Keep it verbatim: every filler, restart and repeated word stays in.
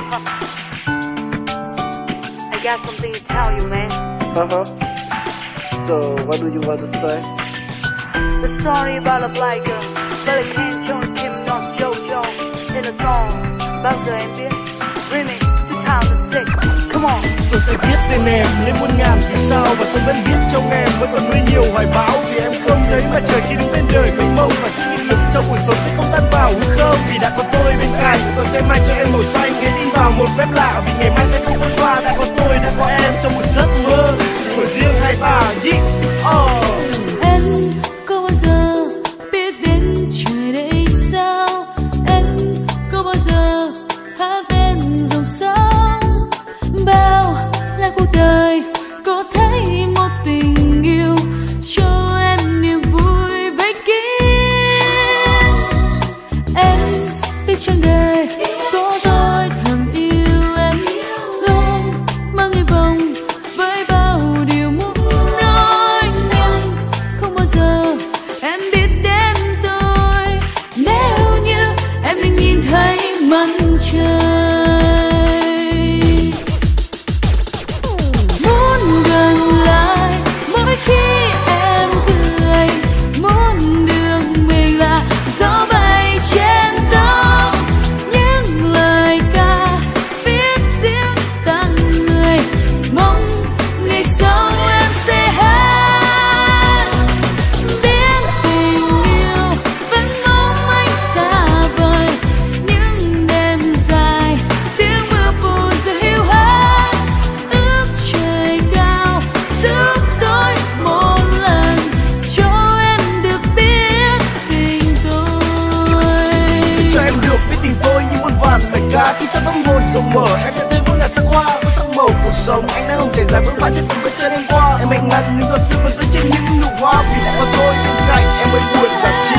I got something to tell you, man. Uh-huh. So, what do you want to say? The story about a black girl, Billy King, John Kim, North Jojo, in a song. Bao giờ em biết? Remix two thousand six. Come on. Tôi sẽ viết tên em lên muôn ngàn vì sao, và tôi vẫn biết trong em vẫn còn nuôi nhiều hoài bão, vì em không thấy mặt trời khi đứng bên đời mênh mông, và chút nghị lực trong cuộc sống sẽ không tan vào hư không, vì đã có tôi bên cạnh. Tôi sẽ mang cho em màu xanh, hãy tin vào một phép lạ, vì ngày mai sẽ không phôi pha. Đã có tôi, đã có em trong một giấc mơ chỉ của riêng hai ta. Yeah. Oh. Em có bao giờ biết đến trời đây sao? Em có bao giờ hát bên dòng sông? Bao là cuộc đời có thấy một tình yêu cho em niềm vui vây kín. Em biết trong đời có tôi thầm yêu em, luôn mang hy vọng với bao điều muốn nói, nhưng không bao giờ em biết đến tôi. Nếu như em định nhìn thấy mặt trời, muốn gần lại mỗi khi em cười, muốn đường mình là gió bay trên tóc, những lời ca viết riêng tặng người, mong ngày sau em sẽ hát. Biết tình yêu vẫn mong anh xa vời, những đêm dài tiếng mưa phùn giờ hiu hắt, ước trời cao giúp tôi một lần cho em được biết tình tôi. Cho em được biết tình tôi như muôn vàn lời ca, khi trong tâm hồn rộng mở em sẽ thấy muôn ngàn sắc hoa với sắc màu cuộc sống. Anh đã không trải dài bước qua trên từng bước chân em qua, em mạnh ngăn những giọt sương còn rơi trên những nụ hoa, vì đã có tôi bên cạnh em mới buồn làm chi.